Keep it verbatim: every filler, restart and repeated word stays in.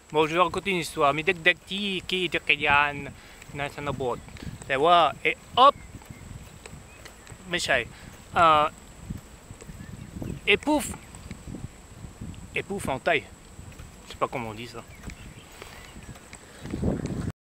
Bon, je vais raconter une histoire.มีเด็กๆที่ขี่จักรยานในชนบทแต่ว่าเอะอ๊อบไม่ใช่เอ่อ épouffe épouffe en taille je sais pas comment on dit ça